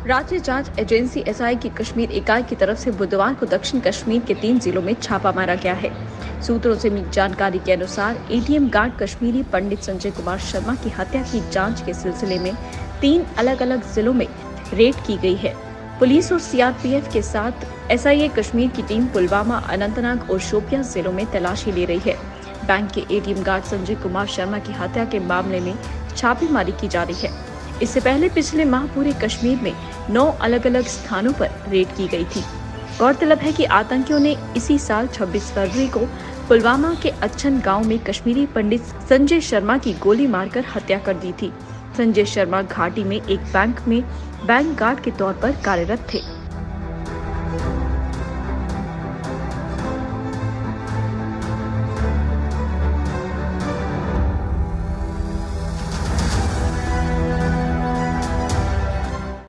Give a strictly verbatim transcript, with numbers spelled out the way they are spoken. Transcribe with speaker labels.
Speaker 1: राज्य जांच agency SI की कश्मीर इकाई की तरफ से बुधवार को दक्षिण कश्मीर के तीन जिलों में छापा मारा गया है। सूत्रों से मिली जानकारी के अनुसार एटीएम गार्ड कश्मीरी पंडित संजय कुमार शर्मा की हत्या की जांच के सिलसिले में तीन अलग अलग जिलों में रेड की गई है। पुलिस और सीआरपीएफ के साथ एसआईए कश्मीर की टीम पुलवामा, अनंतनाग और शोपियां जिलों में तलाशी ले रही है। बैंक के एटीएम गार्ड संजय कुमार शर्मा की हत्या के मामले में छापेमारी की जा रही है। इससे पहले पिछले माह पूरे कश्मीर में नौ अलग अलग स्थानों पर रेड की गई थी। गौरतलब है कि आतंकियों ने इसी साल छब्बीस फरवरी को पुलवामा के अच्छन गांव में कश्मीरी पंडित संजय शर्मा की गोली मारकर हत्या कर दी थी। संजय शर्मा घाटी में एक बैंक में बैंक गार्ड के तौर पर कार्यरत थे।